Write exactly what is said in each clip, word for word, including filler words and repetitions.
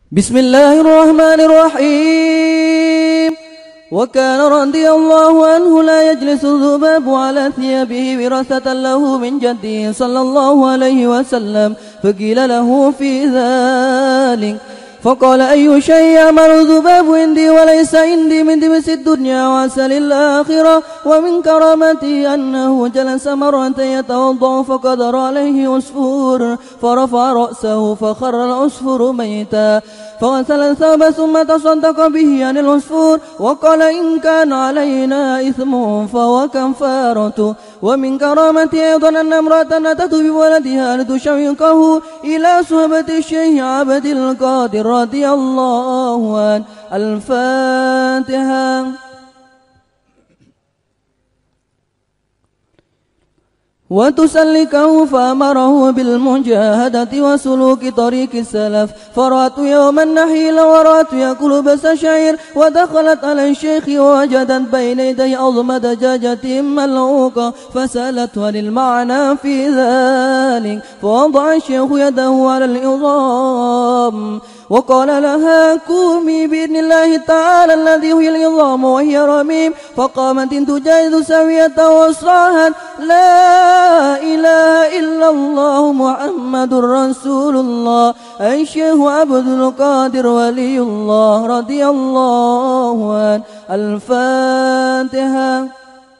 بسم الله الرحمن الرحيم. وكان رضي الله عنه لا يجلس الذباب على ثيابه وراثة له من جده صلى الله عليه وسلم، فقيل له في ذلك فقال: أي شيء يعمل الذباب عندي وليس عندي من دبس الدنيا وعسل الآخرة. ومن كرامته أنه جلس مرة يتوضأ فقدر عليه عصفور فرفع رأسه فخر العصفور ميتا، فغسل الثوب ثم تصدق به عن العصفور وقال: إن كان علينا إثم فهو كفارته. ومن كرامته أيضا أن امرأة أتت بولدها لتشوقه إلى صحبة الشيخ عبد القادر رضي الله عنه. الفاتحة. وتسلكه فأمره بالمجاهدة وسلوك طريق السلف، فرأت يوما نحيلا ورأت يأكل بس شعير، ودخلت على الشيخ ووجدت بين يدي عظم دجاجة ملعوقة، فسألته عن المعنى في ذلك، فوضع الشيخ يده على العظام وقال لها: قومي بإذن الله تعالى الذي هي العظام وهي رميم. فقامت تجاهد سوية وصاحت: لا إله إلا الله محمد رسول الله. الشيخ عبد القادر ولي الله رضي الله عنه. الفاتحة.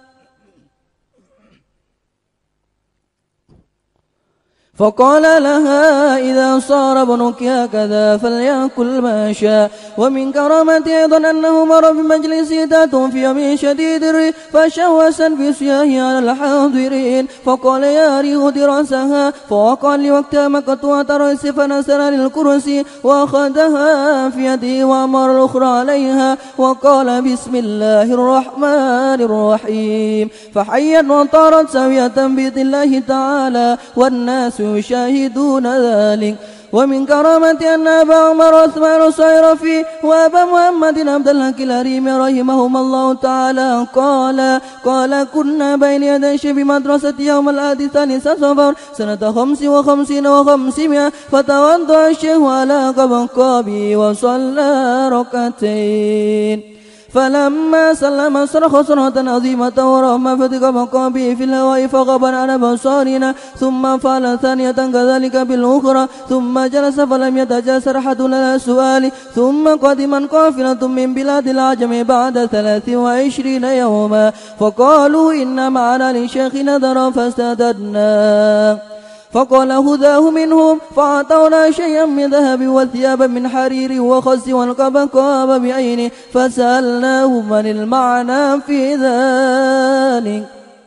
فقال لها: إذا صار ابنك هكذا فليأكل ما شاء. ومن كرامته أيضا أنه مر بمجلس ذات في يوم شديد الريح فشوسا بسياه على الحاضرين، فقال: يا ريح دراسها، فوقع لوقتها مقطوعة رأس فنزل للكرسي وأخذها في يده وأمر الأخرى عليها وقال: بسم الله الرحمن الرحيم، فحيت وطارت سوية بإذن الله تعالى والناس يشاهدون ذلك. ومن كرامة أن أبا عمر عثمان الصيرفي وأبا محمد عبد الله الكلاريم رحمهما الله تعالى قال قال كنا بين يدي شبه مدرسة يوم الحادي ثاني صفر سنة خمس وخمسين وخمسمائة، فتوضأ الشيخ على قبقابه وصلى ركعتين، فلما سلم صرخ صرخة عظيمة ورغم فتق مقامه في الهواء فغبا عن بصارنا، ثم فعل ثانية كذلك بالأخرى، ثم جلس فلم يتجاسر أحد لنا سؤال. ثم قدما قافلة من بلاد العجم بعد ثلاث وعشرين يوما، فقالوا: إن معنا للشيخ نذرا فاستعددنا، فقال: هداه منهم، فأعطونا شيئا من ذهب وثيابا من حرير وخز والقبقاب بعينه، فسألناهم عن المعنى في ذلك،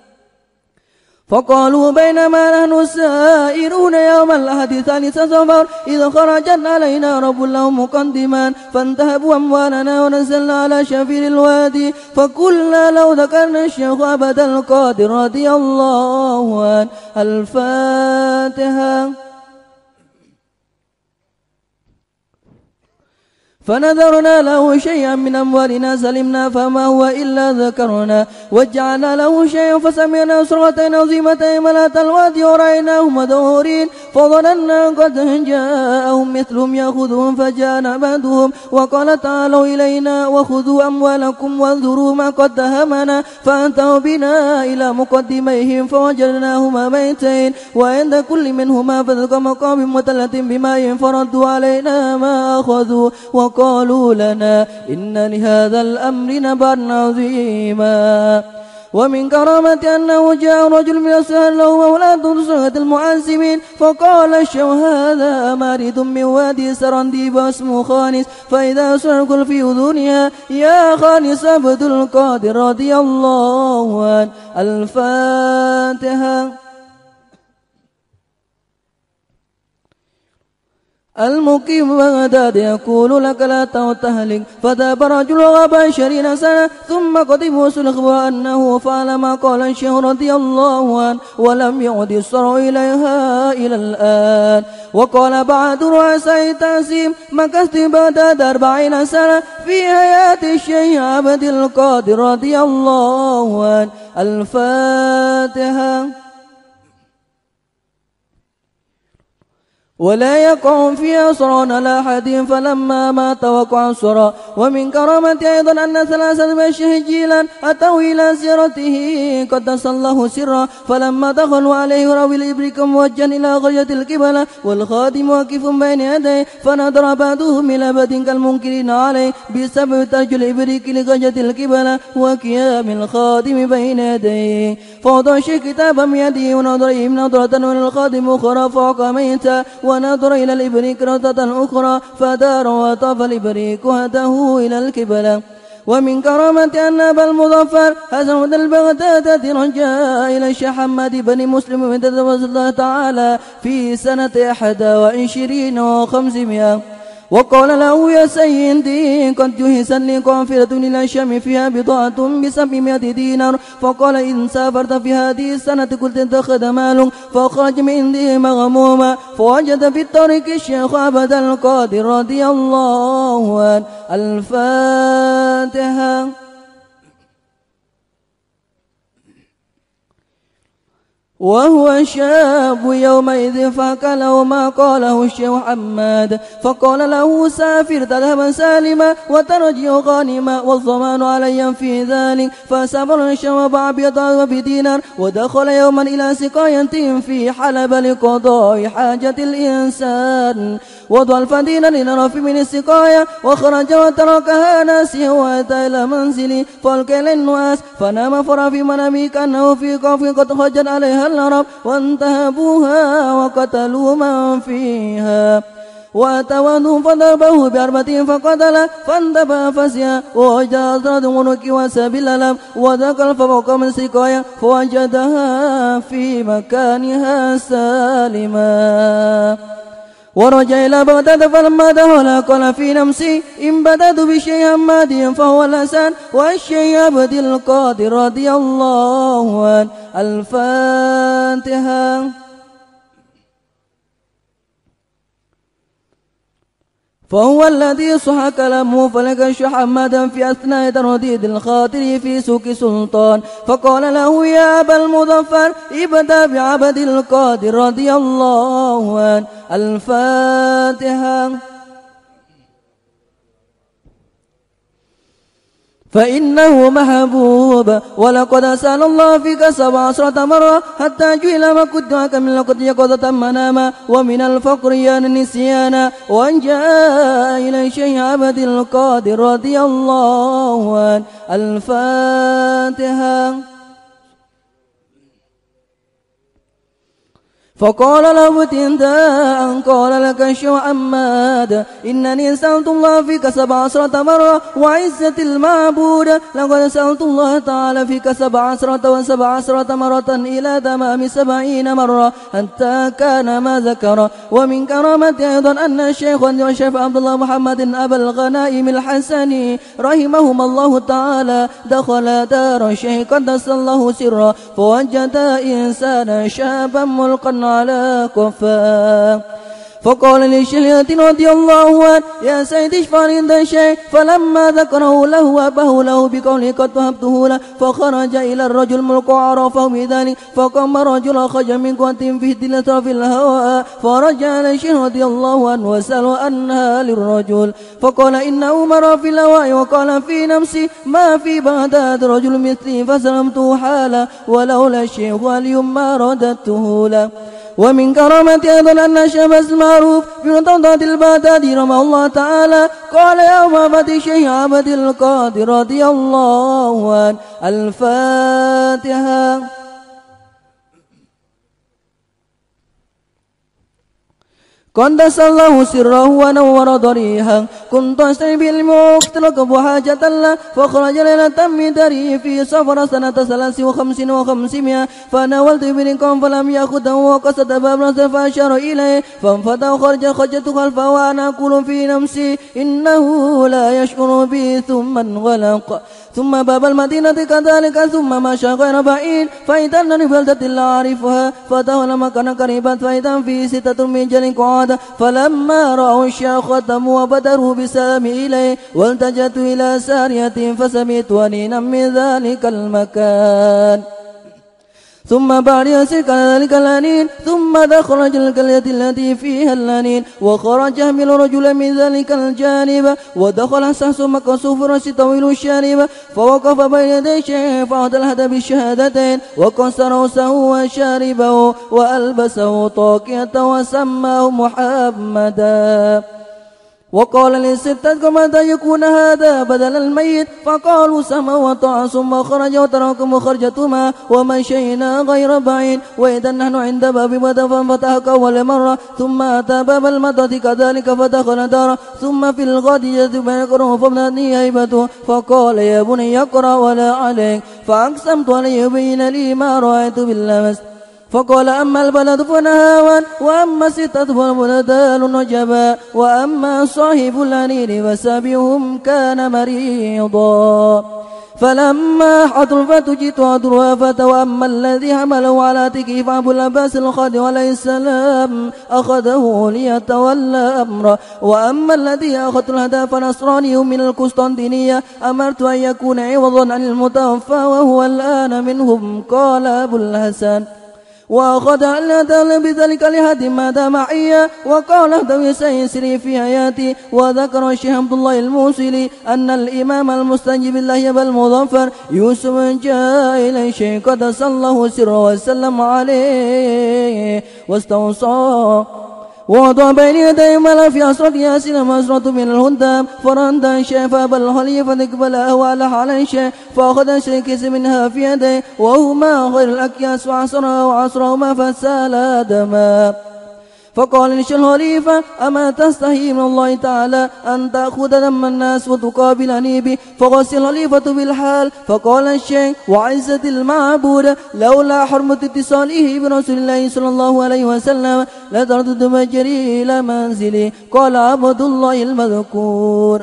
فقالوا: بينما نحن سائرون يوم الأحد ثالث صفر إذا خرجت علينا رب الله مقدما فانتهبوا أموالنا ونزلنا على شفير الوادي، فقلنا لو ذكرنا الشيخ عبد القادر رضي الله عنه. الفاتحة. فنذرنا له شيئا من أموالنا سلمنا فما هو إلا ذكرنا، وجعلنا له شيئا فسمعنا صرختين عظيمتين ملأت الوادي ورأيناهم مدهورين، فظننا قد جاءهم مثلهم يأخذهم، فجاءنا بعضهم وقال: تعالوا إلينا وخذوا أموالكم وانظروا ما قد همنا، فأتوا بنا إلى مقدميهم فوجدناهما ميتين، وعند كل منهما فذق مقام متلة بماء، فردوا علينا ما أخذوا وقالوا لنا: إن لهذا الأمر نبأ عظيما. ومن كرامة أنه جاء رجل من السهل له أولاد صغة المعزمين، فقال الشيخ: هذا مارد من وادي سرنديب اسمه خانس، فإذا سرقل في أذنها: يا خانس عبد القادر رضي الله عنه. الفاتحة. المقيم بغداد يقول لك لا تهلك، فذهب رجل غاب عشرين سنة ثم قدم وصل الأخبار أنه فعل ما قال الشيخ رضي الله عنه، ولم يعد الصرع إليها إلى الآن. وقال بعض رؤساء التعزيم: مكثت بغداد أربعين سنة في حياة الشيخ عبد القادر رضي الله عنه. الفاتحة. ولا يقع في أسرى على أحد فلما مات وقع أسرى. ومن كرامة أيضا أن ثلاثة بشر جيلا أتوا إلى سيرته قدس الله سرا، فلما دخلوا عليه روي الإبريق موجها إلى غاية القبلة والخادم واقف بين يديه، فنظر بعضهم إلى بعض كالمنكرين عليه بسبب ترج الإبريق لغاية القبلة وقيام الخادم بين يديه، فوضع الشيخ كتابا بيده ونظر إليه نظرة وللخادم أخرى فوقع ميتا، ونظر إلى الإبريق نظرة أخرى فدار وطاف الإبريق هداه إلى القبلة. ومن كرامة أن أبا المظفر حسن بن البغداد رجع إلى الشيخ محمد بن مسلم من الله تعالى في سنة أحد وعشرين وخمسمائة، وقال له يا سيدي قد جهز لي قافلة إلى الشام فيها بضاعة بسبعمائة دينار، فقال إن سافرت في هذه السنة قلت اتخذ مال، فأخرج من عنده مغموما، فوجد في الطريق الشيخ عبد القادر رضي الله عنه. الفاتحة. وهو شاب يومئذ فحكى له ما قاله الشيخ محمد، فقال له سافر تذهبا سالما وترجع غانما والضمان علي في ذلك، فسافر الشام بعبيض بدينار، ودخل يوما إلى سقاية في حلب لقضاء حاجة الإنسان، وضع الفدين لنرف من السقاية، وخرج وتركها ناسيا وأتى إلى منزلي فالقى للناس فنام، فرى في منامه كأنه في قوف قد خرجت عليها العرب وانتهبوها وقتلوا من فيها، وأتوانه فضربه بأربعة فقتل، فاندبى فسيا ووجد أسرد ونك وسبيل الألم، وذكر فوق من سقاية فوجدها في مكانها سالما، ورجع إلى بغداد فلما دخل قال في نفسي إن بدأت بشيء مادي فهو الحسن والشيء عبد القادر رضي الله عنه. الفاتحة. فهو الذي صح كلامه فلك الشيخ محمدا في أثناء ترديد الخاطر في سوق سلطان، فقال له يا أبا المظفر ابدأ بعبد القادر رضي الله عنه. الفاتحة. فإنه محبوب، ولقد سأل الله فيك سبع عشرة مرة حتى جئل ما كدعك من لقد يقظة مناما ومن الفقر نسيانا، وأن جاء إلى شيء عبد القادر رضي الله عنه. الفاتحة. فقال له تنداء قال لك الشيخ محمد إنني سألت الله فيك سبع عشرة مرة وعزة المعبود، لقد سألت الله تعالى فيك سبع عشرة وسبع عشرة مرة إلى تمام سبعين مرة حتى كان ما ذكر. ومن كرامة أيضا أن الشيخ والشيخ عبد الله محمد أبا الغنائم الحسني رحمهما الله تعالى دخل دار الشيخ قدس الله سره، فوجد إنسانا شابا ملقا على كفاه، فقال للشيخ رضي الله عنه يا سيدي اشفع عند الشيخ، فلما ذكره له وابه له بقوله قد وهبته له، فخرج إلى الرجل ملك عرفه بذلك، فقام رجل خرج من قوة في الدلة في الهواء، فرجع إلى الشيخ رضي الله عنه وسأل أنها للرجل، فقال إنه مر في الهواء، وقال في نفسي ما في بغداد رجل مثلي، فسلمته حالا ولولا الشيخ اليوم ما رددته له. ومن كرامة أيضا أن شمس المعروف بن طلحة البغدادي رحمه الله تعالى قال يا وفاة الشيخ عبد القادر رضي الله عنه. الفاتحة. قدس الله سره ونور ضريحا، كنت أشتري بالعلم واختلق حاجة له، فخرج ليلة من داره في صفر سنة ثلاث وخمس وخمسمائة، فناولت ابنكم فلم يأخذه، وقصد باب نصر فأشار إليه فانفتح وخرج، خرجت خلفه وأنا أقول في نفسي إنه لا يشعر بي، ثم انغلق، ثم باب المدينة كذلك، ثم مشى غير بعيد فإذا ببلدة لا أعرفها، فتولى مكان قريبا فإذا في ستة من جل قعادة، فلما رأوا الشيخ ختموا وبدروا بسلام إليه، والتجأت إلى سارية فسمعت ونينا من ذلك المكان، ثم بعد يسير كذلك الأنين ثم دخل القرية التي فيها الأنين وخرج يحمل رجلا من ذلك الجانب ودخل سحس مكسوف رأس طويل الشارب فوقف بين يدي الشيخ فأعتلهد بالشهادتين وكسر رأسه وشاربه وألبسه طاقية وسماه محمدا. وقال للستة متى يكون هذا بدل الميت فقالوا سمع وطاعة ثم خرج وتركهم خرجتهما ومشينا غير بعيد وإذا نحن عند باب مدى ففتحك أول مرة ثم أتى باب المدى كذلك فدخل داره ثم في الغد يجب يقرأ فابنتني هيبته فقال يا بني يقرأ ولا عليك فأقسمت عليه يبين لي ما رأيت باللمس فقال أما البلد فنهاوان وأما الستة فالبلدان نجبا وأما صاحب الأنين فسابهم كان مريضا فلما حضر فتجيت أدرها فتوأما الذي حمله على تكيف أبو العباس الخادم عليه السلام أخذه ليتولى أمره وأما الذي أخذ الهدى فنصراني من القسطنطينية أمرت أن يكون عوضا عن المتوفى وهو الآن منهم. قال أبو الحسن وأخذ على بذلك لهدم ماذا معي وقال اهدوا سيسري في حياتي. وذكر الشيخ عبد الله الموصلي أن الإمام المستجيب الله بل المظفر يوسف جاء إلى الشيخ قدس الله سره وسلم عليه واستوصى ووضع بين يديه ملا في عصرة ياسين مسرة من الهندام فرند الشيخ فأبى الخليفة اقبله وألح على الشيخ فأخذ الشيخ كيس منها في يديه وهما غير الأكياس وعصرها وعصرهما فسال دما فقال للشيخ الخليفة أما تستحي من الله تعالى أن تأخذ دم الناس وتقابلني به فغسل الخليفة بالحال فقال الشيخ وعزة المعبود لولا حرمة اتصاله برسول الله صلى الله عليه وسلم لتردد مجري إلى منزلي. قال عبد الله المذكور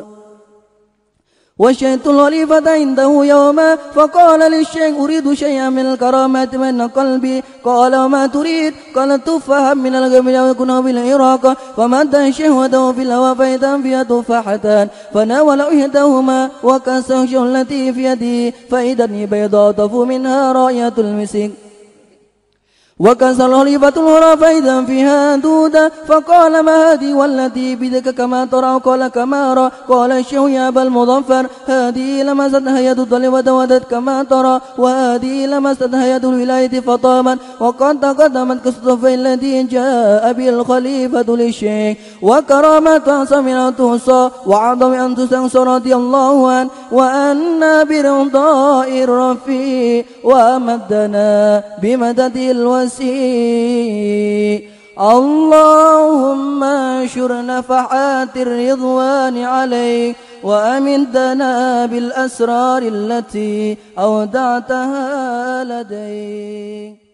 وشهدت الخليفة عنده يوما فقال للشيخ أريد شيئا من الكرامات من قلبي. قال وما تريد؟ قال تفاحا من القبل ويكون بالعراق فمد الشيخ وده في الهواء فإذا فيها تفاحتان فناول إحداهما وكسر التي في يده فإذا بيضاء طفو منها رائحة المسك وكسر الخليفة الأخرى فإذا فيها دودة فقال ما هذه والتي بيدك كما ترى؟ قال كما أرى. قال الشيخ يا أبا المظفر هذه لمستها يد الطلبة ودت كما ترى وهذه لمستها يد الولاية فطامت وقد تقدمت كالصفين الذي جاء به الخليفة للشيخ وكرامة سمعت توصى وعظم أن تستنصر رضي الله عنه وأنا برضاء الرفيع وأمدنا بمدد الوسيع. اللهم انشر نفحات الرضوان عليك وأمدنا بالأسرار التي أودعتها لديك.